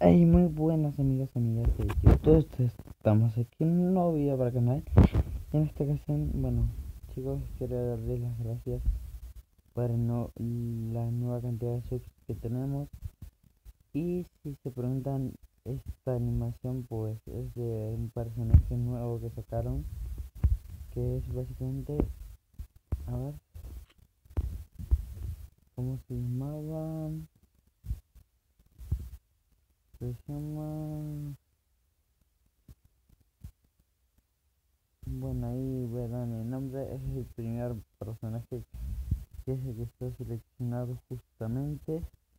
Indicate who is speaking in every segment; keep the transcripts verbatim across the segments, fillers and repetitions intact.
Speaker 1: Hey, muy buenas amigas, amigas de YouTube. Estamos aquí en un nuevo video para el canal. En esta ocasión, bueno, chicos, quiero darles las gracias por no, la nueva cantidad de subs que tenemos. Y si se preguntan, esta animación pues es de un personaje nuevo que sacaron, que es básicamente, a ver, ¿cómo se llamaba? Se llama... Bueno, ahí verán el nombre, es el primer personaje que es el que está seleccionado justamente.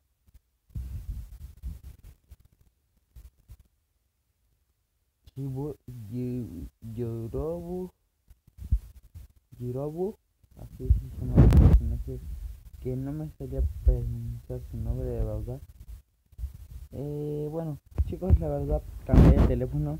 Speaker 1: Shibu, Yi- Yorobu, Yirobu, así se llama el personaje, que no me salía pronunciar su nombre de verdad. Eh, bueno, chicos, la verdad cambié de teléfono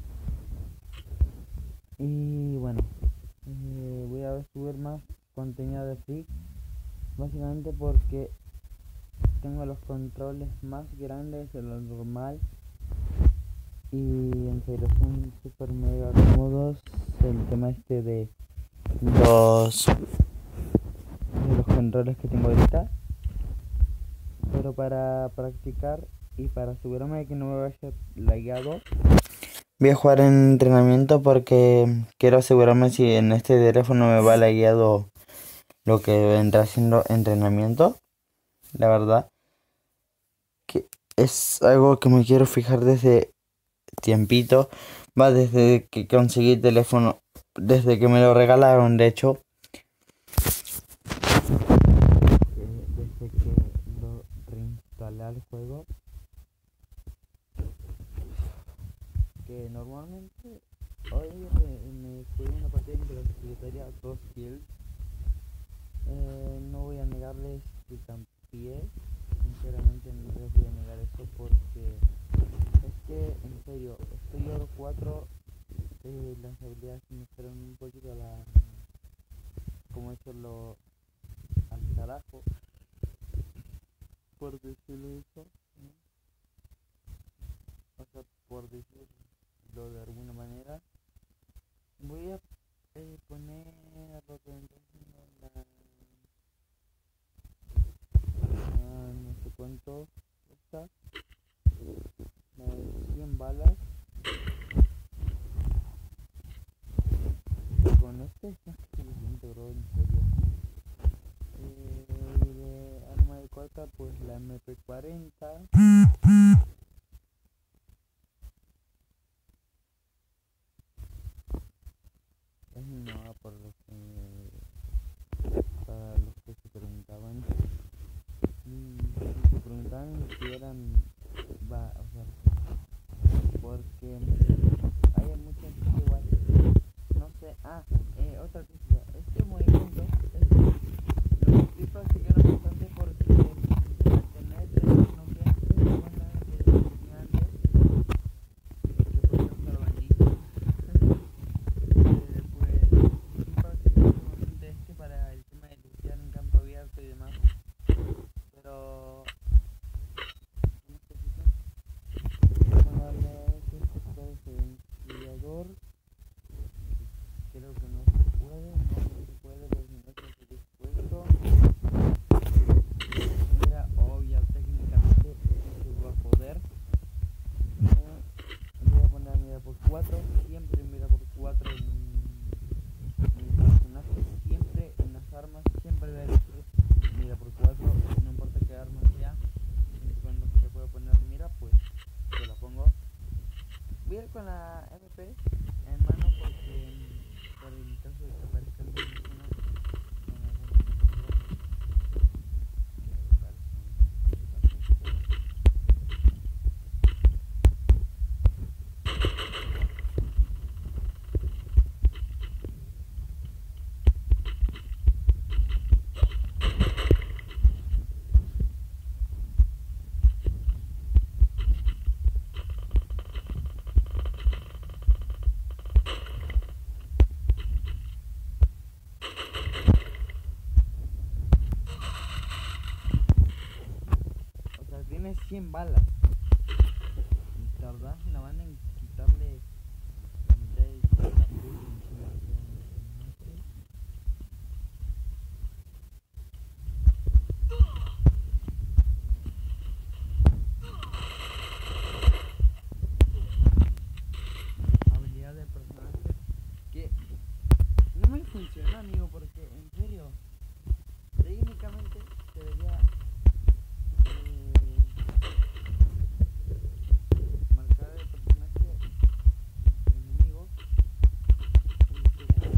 Speaker 1: y bueno, eh, voy a subir más contenido de Free, básicamente porque tengo los controles más grandes de lo normal y en serio son super mega cómodos. El tema este de los de los controles que tengo ahorita, pero para practicar y para asegurarme de que no me vaya lagueado, voy a jugar en entrenamiento porque quiero asegurarme si en este teléfono me va lagueado lo que vendrá siendo entrenamiento. La verdad que es algo que me quiero fijar desde tiempito, va desde que conseguí el teléfono, desde que me lo regalaron, de hecho, desde que lo reinstalé al juego, que normalmente hoy eh, me jugué una partida entre la secretaria dos kills. Eh, no voy a negarles que campeé, sinceramente no les voy a negar eso porque es que en serio estoy oro cuatro. Eh, las habilidades me fueron un poquito a la, como decirlo, al carajo, por decirlo eso, ¿no? O sea, por decirlo de alguna manera. Voy a eh, poner lo que vendrá siendo la, ah, no sé cuánto está, la de cien balas. Con este es más que suficiente, bro, en serio. Eh, y de arma de corta, pues la M P cuarenta. Es nueva por los que, para los que se preguntaban. Y si se preguntaban si eran, va, o sea, porque hay mucha gente igual, no sé. Ah, eh, otra cosa, este movimiento es, los equipos siguieron bastante porque al tener no sé, como la que tenía antes, que podía usar bandito, eh, pues equipos siguieron bastante este para el tema de luchar en campo abierto y demás, pero ¿cómo se dice? Ponerle este sector de ventilador, creo que no se puede, no, no se puede porque no está dispuesto. Mira, obvia, técnicamente se va a poder. Eh, voy a poner mira por cuatro, siempre mira por cuatro en mi personaje, siempre en las armas, siempre voy a elegir mira por cuatro, no importa qué arma sea. Cuando se te puede poner mira, pues yo la pongo. Voy a ir con la M P en mano porque por el caso de que aparezca el micrófono con algún enemigo que parece un o sea, tiene cien balas. tardarse la banda en quitarle la mitad del capullo encima de todo el personaje. Habilidad del personaje que no me funciona, amigo, porque en serio, técnicamente debería eh, marcar el personaje enemigo y que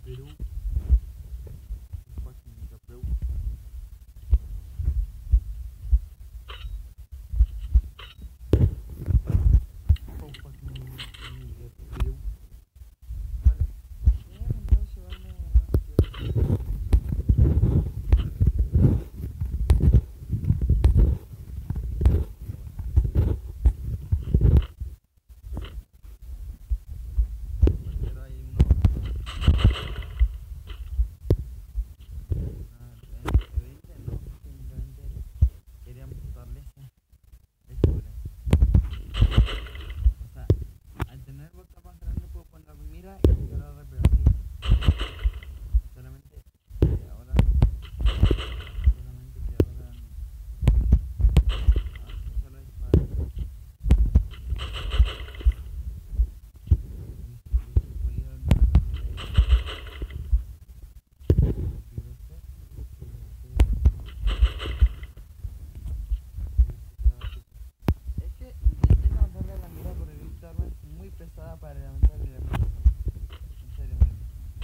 Speaker 1: Perú. Fucking nigga, Perú. Oh fucking nigga, Perú. Vale. Eh, entonces llevarme más pero hay uno. Ah, evidente no, simplemente quería mostrarles esto, ¿vale? O sea, al tener boca más grande puedo poner mira y disparar rápido así. Solamente que ahora, solamente que ahora así solo disparo. Y si hubiese podido es que intenté levantarle la mira por el Víctor, es muy pesada para levantarle la mira. En serio, man.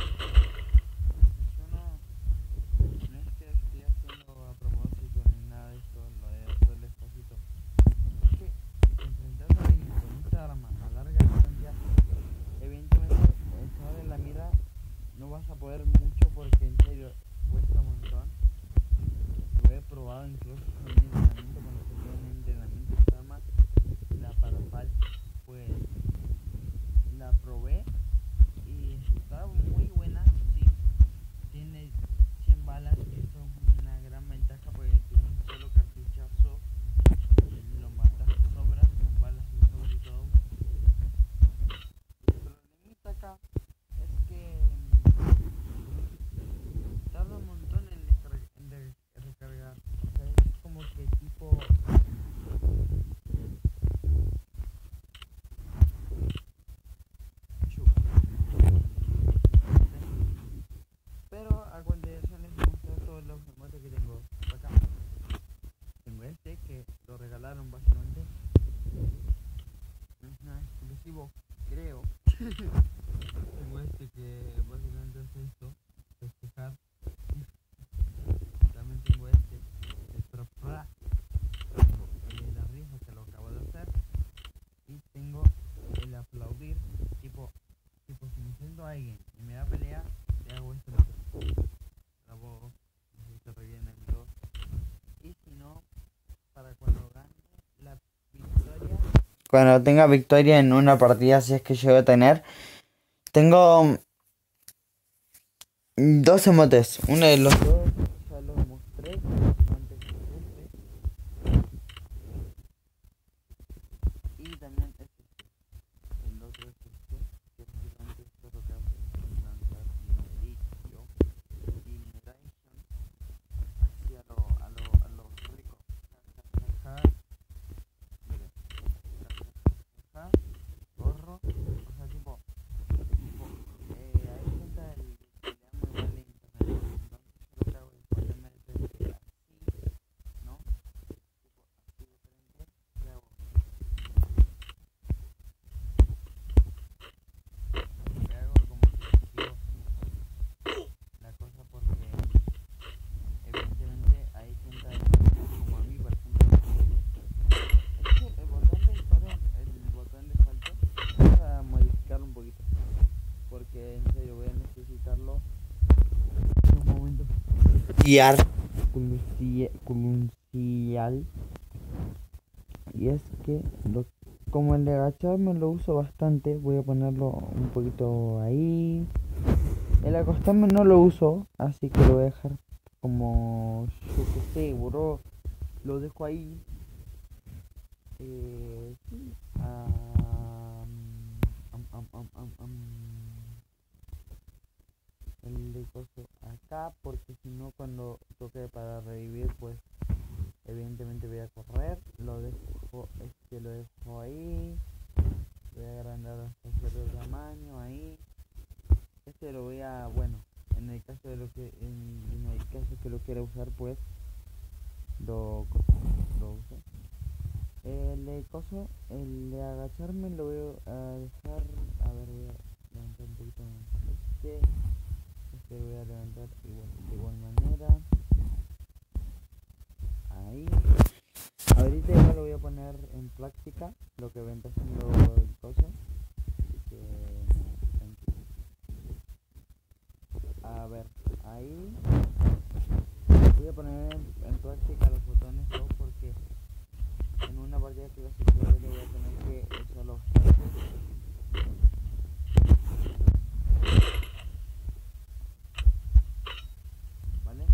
Speaker 1: Yo no, no es que estoy haciendo a propósito ni nada de esto, lo de hacer despacito. Es que enfrentarse a alguien con esta arma a larga distancia, evidentemente echarle la mira no vas a poder mucho porque en serio cuesta un montón. Lo he probado incluso en mi entrenamiento cuando estuve en entrenamiento de armas, la Parafal, pues la probé y está muy buena, sí, tiene cien balas, que eso es una gran ventaja porque tiene un solo cartuchazo, lo matas de sobra, con balas de sobra y todo. El problemita acá es que mm, tarda un montón en, descarga, en de, recargar, o sea, es como que tipo... Pero a continuación les muestro todos los emotes que tengo acá. Tengo este que lo regalaron básicamente. Es nada exclusivo, creo. Tengo este que básicamente hace esto, festejar. También tengo este, el Propra, el de la risa que lo acabo de hacer. Y tengo el aplaudir, tipo, tipo si me siento a alguien y me da pelea, le hago este motor. Bravo, así se reviene el dos. Y si no, para cuando gane la victoria, cuando tenga victoria en una partida, si es que llego a tener, tengo dos emotes. Uno de los dos ya lo mostré antes que este. Y también este. El otro es este, que básicamente esto es lo que hace es lanzar dinerillo, dineration hacia lo, a lo, a lo rico. Ja, ja, ja, mire, ja, ja, ja, ja, gorro, o sea, tipo, tipo, eh, hay gente del que le da muy mal el internet, entonces yo lo que hago es ponerme desde así, ¿no? Tipo, así de frente, y hago, le hago como que sigo la cosa porque evidentemente hay gente como a mí, por ejemplo. Es que el botón de disparo, el botón de salto, vamos a modificarlo un poquito. Porque en serio voy a necesitarlo en un momento crucial. Y es que lo, como el de agacharme lo uso bastante, voy a ponerlo un poquito ahí. El acostarme no lo uso, así que lo voy a dejar como, yo que sé, bro, lo dejo ahí. Eh, sí. Um, um, um, um, um, um. El de coso acá, porque si no cuando toque para revivir, pues evidentemente voy a correr. Lo dejo, este lo dejo ahí. Voy a agrandar hasta cierto tamaño ahí. Este lo voy a, bueno, en el caso de lo que, en, en el caso que lo quiera usar, pues lo, lo uso. El de coso, el de agacharme lo voy a dejar, a ver, voy a levantar un poquito más este. correr igual, de igual manera. Ahí. Ahorita igual lo voy a poner en práctica lo que vendrá haciendo el coso. Así que tranquilo. A ver, ahí voy a poner en, en práctica los botones dos porque en una partida clasificatoria voy a tener que usarlo bastante. ¿Vale?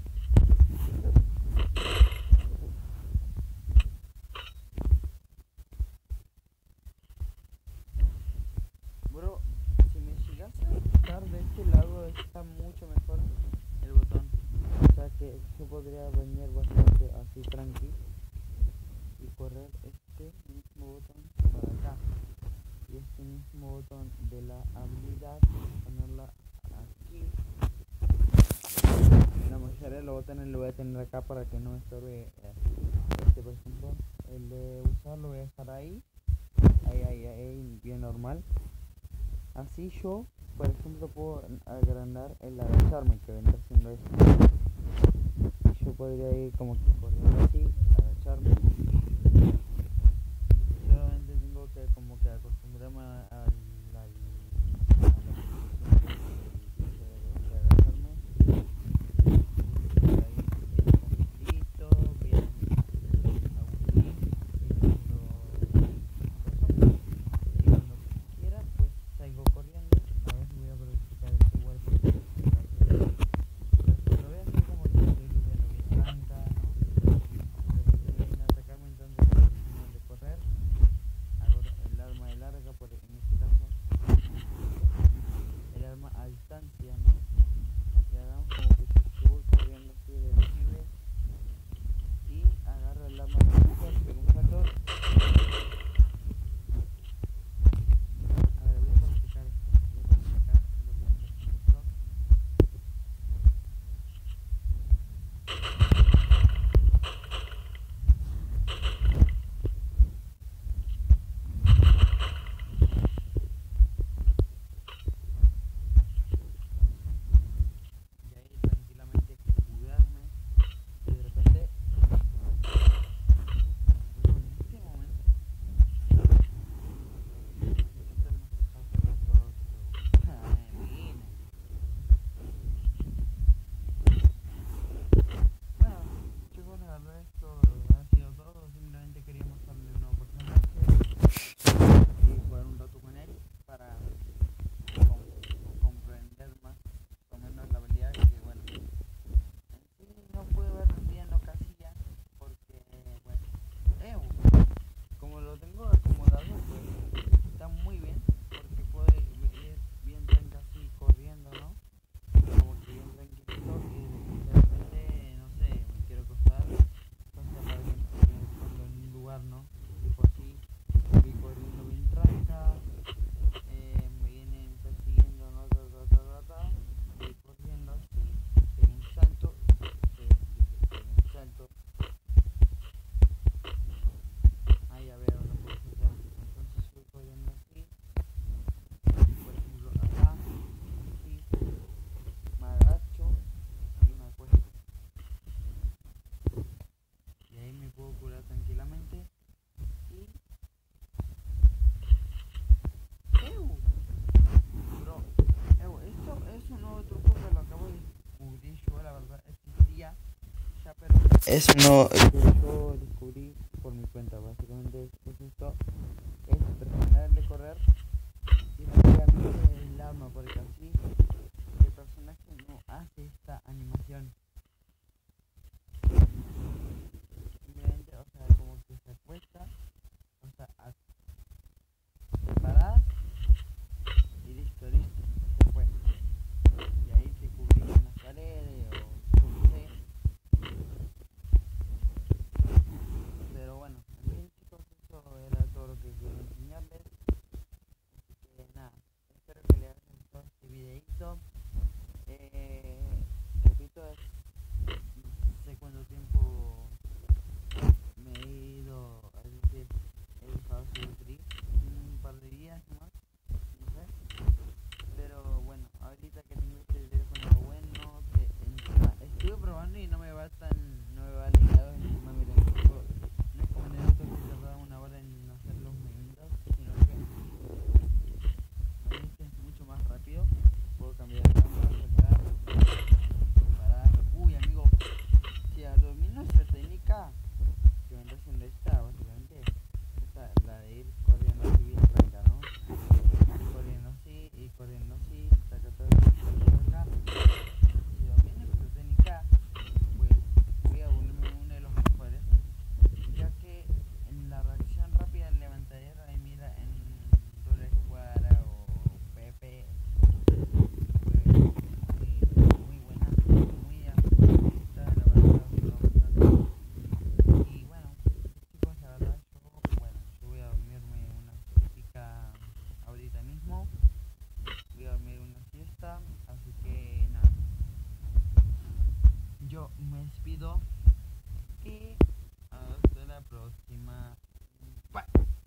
Speaker 1: Bro, si me llegas a estar de este lado está mucho mejor el botón. O sea que yo podría venir bastante así tranqui y correr este mismo botón para acá. Y este mismo botón de la habilidad ponerla aquí. La mayoría de los botones lo voy a tener acá para que no me estorbe. Este por ejemplo, el de usar lo voy a dejar ahí. Ahí, ahí, ahí, bien normal. Así yo, por ejemplo, puedo agrandar el agacharme que vendrá haciendo esto. Y yo podría ir como que corriendo así, agacharme. Solamente tengo que como que acostumbrarme a, a, a, a la posición de, de agacharme. Ahí bien tranquilito, bien agustín. Y cuando quiera pues salgo corriendo. A ver, voy a practicar esto igual porque lo voy a hacer como que estoy subiendo bien tranca, ¿no? De repente me viene a atacarme, entonces tengo de correr. Hago el arma de larga, por, en este caso el arma a distancia, ¿no? Y hagamos como que yo voy corriendo así de libre y agarro el arma de distancia, pego un salto. A ver, voy a practicar esto, voy a practicar lo que vendrá haciendo esto. Y ahí tranquilamente cuidarme y de repente, bueno, en este momento necesito el más fácil de todos. Ah, vine. Bueno, chicos, la verdad esto ha sido todo. Simplemente quería mostrarle un nuevo personaje y jugar un rato con él para com- comprender más o menos la habilidad que, bueno, en sí no pude ver bien lo que hacía porque, bueno, eh, como lo tengo acomodado, pues está muy bien porque puede ir bien tranquilo así corriendo, ¿no? Como que bien tranquilito y de repente, no sé, me quiero cruzar, entonces para que me pongo en un lugar, ¿no? Tipo así, voy corriendo bien tranca, eh, me vienen persiguiendo, ¿no? Ta, ta, ta, ta, ta, voy corriendo así, pego un salto, eh, dije, pego un salto, ahí a ver, ahora puedo saltar, entonces voy corriendo así, por ejemplo acá, así, me agacho y me acuesto. Y ahí me puedo curar tranquilamente y... ¡Ew! Bro, ew, esto es un nuevo truco que lo acabo de descubrir yo, la verdad, existía ya, pero es uno que yo descubrí por mi cuenta. Básicamente es, es esto, es presionarle correr y rápidamente el arma, porque así el personaje no hace esta animación. Simplemente, o sea, como que se acuesta, o sea, a- te parás y listo, listo, se fue. Y ahí te cubrís con las paredes o yo qué sé. Pero bueno, en fin chicos, eso era todo lo que quería enseñarles. Así que nada, espero que les haya gustado este videito. Eh, repito, es, no sé cuánto tiempo me he ido, es decir, he dejado de subir un par de días nomás, no sé. Pero bueno, ahorita que tengo este teléfono bueno, mismo. Voy a dormir una siesta, así que nada. Yo me despido y hasta la próxima. Bye.